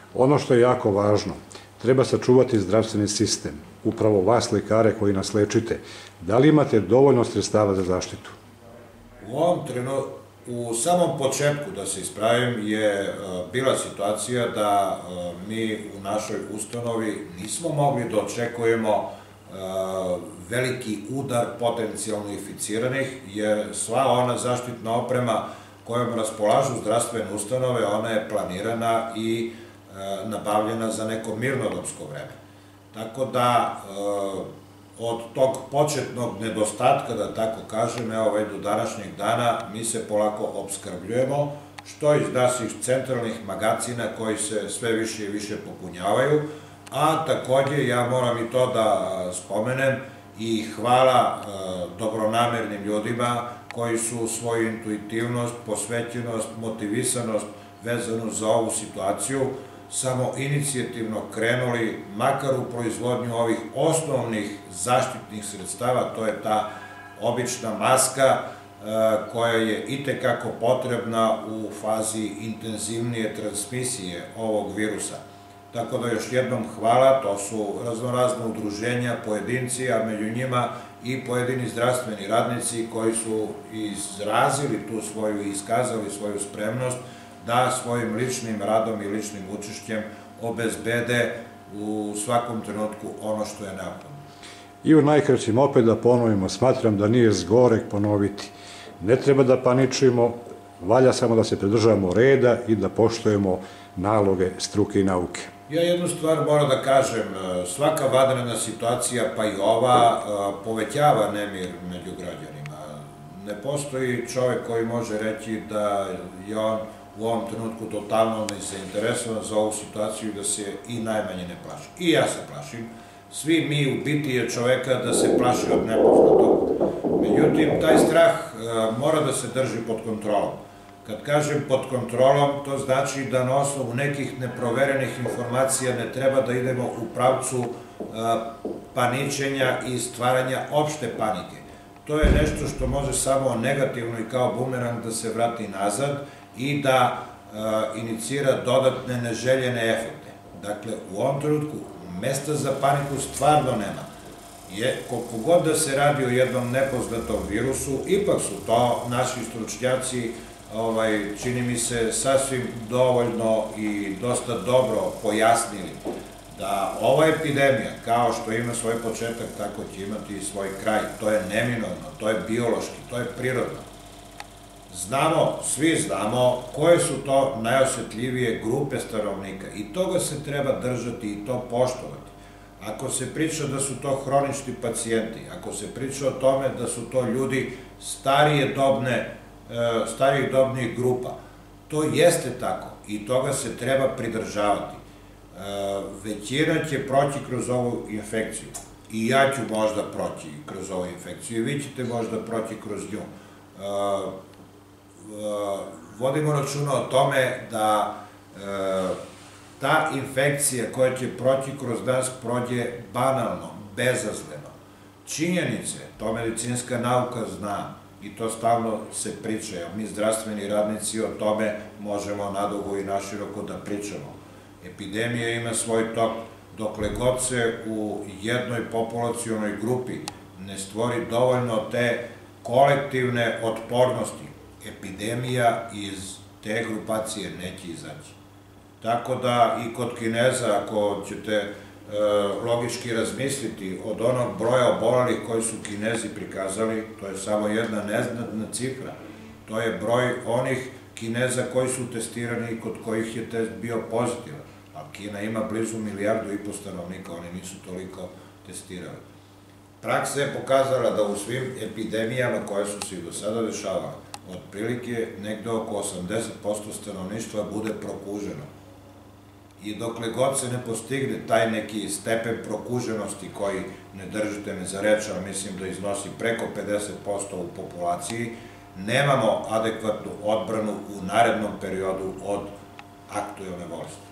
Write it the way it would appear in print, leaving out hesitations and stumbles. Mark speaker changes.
Speaker 1: Ono što je jako važno, treba sačuvati zdravstveni sistem, upravo vas lekare koji nas lečite. Da li imate dovoljno sredstava za zaštitu?
Speaker 2: U ovom trenutku, u samom početku, da se ispravim, je bila situacija da mi u našoj ustanovi nismo mogli da očekujemo veliki udar potencijalno inficiranih, jer sva ona zaštitna oprema kojom raspolažu zdravstvene ustanove, ona je planirana i nabavljena za neko mirnodopsko vreme. Tako da, od tog početnog nedostatka, da tako kažem, evo već do današnjeg dana, mi se polako opskrbljujemo, što iz naših centralnih magacina koji se sve više i više popunjavaju, a takođe ja moram i to da spomenem i hvala dobronamernim ljudima koji su svoju intuitivnost, posvećenost, motivisanost vezanu za ovu situaciju samo inicijativno krenuli, makar u proizvodnju ovih osnovnih zaštitnih sredstava, to je ta obična maska koja je itekako potrebna u fazi intenzivnije transmisije ovog virusa. Tako da još jednom hvala, to su raznorazna udruženja, pojedinci, a među njima i pojedini zdravstveni radnici koji su izrazili tu svoju i iskazali svoju spremnost da svojim ličnim radom i ličnim učešćem obezbede u svakom trenutku ono što je neophodno.
Speaker 1: I u najkraćim opet da ponovimo, smatram da nije zgorek ponoviti. Ne treba da paničimo, valja samo da se pridržavamo reda i da poštujemo naloge struke i nauke.
Speaker 2: Ja jednu stvar moram da kažem, svaka vanredna situacija, pa i ova, povećava nemir među građanima. Ne postoji čovek koji može reći da je on u ovom trenutku totalno nezainteresovan za ovu situaciju i da se i najmanje ne plaši. I ja se plašim. Svi mi u biti je čoveka da se plaši od nepoznatog. Međutim, taj strah mora da se drži pod kontrolom. Kad kažem pod kontrolom, to znači da na osnovu nekih neproverenih informacija ne treba da idemo u pravcu paničenja i stvaranja opšte panike. To je nešto što može samo negativno i kao bumerang da se vrati nazad i da inicira dodatne neželjene efekte. Dakle, u ovom trenutku mesta za paniku stvarno nema. Koliko god da se radi o jednom nepoznatom virusu, ipak su to naši stručnjaci, čini mi se, sasvim dovoljno i dosta dobro pojasnili da ova epidemija, kao što ima svoj početak, tako će imati i svoj kraj. To je neminovno, to je biološki, to je prirodno. Znamo, svi znamo koje su to najosetljivije grupe stanovnika i toga se treba držati i to poštovati. Ako se priča da su to hronični pacijenti, ako se priča o tome da su to ljudi starijih dobnih grupa, to jeste tako i toga se treba pridržavati. Većina će proći kroz ovu infekciju i ja ću možda proći kroz ovu infekciju i vi ćete možda proći kroz nju. Vodimo računa o tome da ta infekcija koja će proći kroz nas prođe banalno, bezazleno. Činjenice, to medicinska nauka zna i to stalno se priča, a mi zdravstveni radnici o tome možemo nadugo i naširoko da pričamo. Epidemija ima svoj tok, dokle god se u jednoj populacionoj grupi ne stvori dovoljno te kolektivne otpornosti, epidemija iz te grupacije neće izaći. Tako da i kod Kineza, ako ćete logički razmisliti, od onog broja obolelih koji su Kinezi prikazali, to je samo jedna neznatna cifra. To je broj onih Kineza koji su testirani i kod kojih je test bio pozitivan. A Kina ima blizu 1,5 milijardu stanovnika, oni nisu toliko testirali. Praksa je pokazala da u svim epidemijama koje su se i do sada dešavale, otprilike negde oko 80% stanovništva bude prokuženo. I dokle god se ne postigne taj neki stepen prokuženosti koji, ne držite me za reč, ali mislim da iznosi preko 50% u populaciji, nemamo adekvatnu odbranu u narednom periodu od aktuelne bolesti.